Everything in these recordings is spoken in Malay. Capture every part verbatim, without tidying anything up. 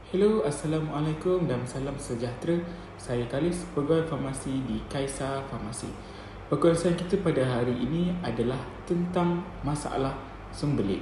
Hello, Assalamualaikum dan salam sejahtera. Saya Kalis, pegawai farmasi di Kaisar Farmasi. Perkongsian kita pada hari ini adalah tentang masalah sembelit.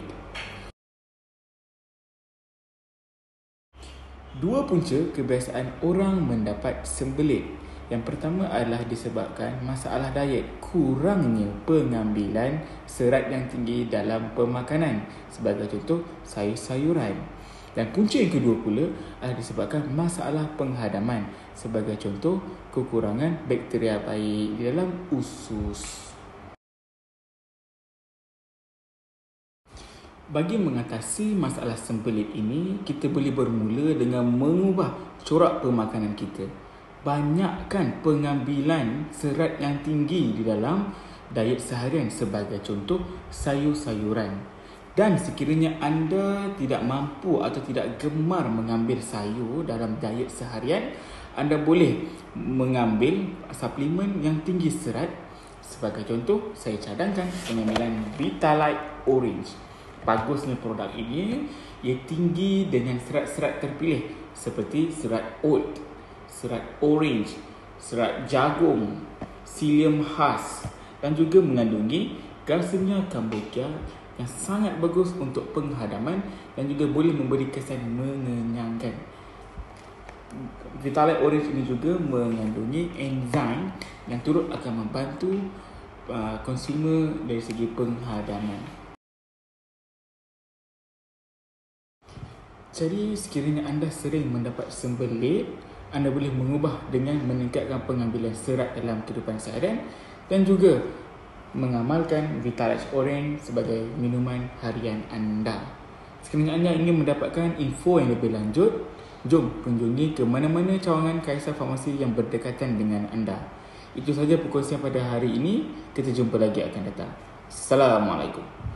Dua punca kebiasaan orang mendapat sembelit. Yang pertama adalah disebabkan masalah diet, kurangnya pengambilan serat yang tinggi dalam pemakanan. Sebagai contoh, sayur-sayuran. Dan punca yang kedua pula adalah disebabkan masalah penghadaman. Sebagai contoh, kekurangan bakteria baik di dalam usus. Bagi mengatasi masalah sembelit ini, kita boleh bermula dengan mengubah corak pemakanan kita. Banyakkan pengambilan serat yang tinggi di dalam diet seharian, sebagai contoh sayur-sayuran. Dan sekiranya anda tidak mampu atau tidak gemar mengambil sayur dalam diet seharian, anda boleh mengambil suplemen yang tinggi serat. Sebagai contoh, saya cadangkan pengambilan Vitalite Orange. Bagusnya produk ini, ia tinggi dengan serat-serat terpilih seperti serat oat, serat orange, serat jagung, psyllium husk dan juga mengandungi Garcinia cambogia yang sangat bagus untuk penghadaman dan juga boleh memberi kesan mengenyangkan. Vitalite Orange ini juga mengandungi enzim yang turut akan membantu uh, konsumer dari segi penghadaman. Jadi sekiranya anda sering mendapat sembelit, anda boleh mengubah dengan meningkatkan pengambilan serat dalam kehidupan seharian dan juga mengamalkan Vitalite Orange sebagai minuman harian anda. Sekiranya anda ingin mendapatkan info yang lebih lanjut, jom kunjungi ke mana-mana cawangan Kaisar Farmasi yang berdekatan dengan anda. Itu sahaja perkongsian pada hari ini. Kita jumpa lagi akan datang. Assalamualaikum.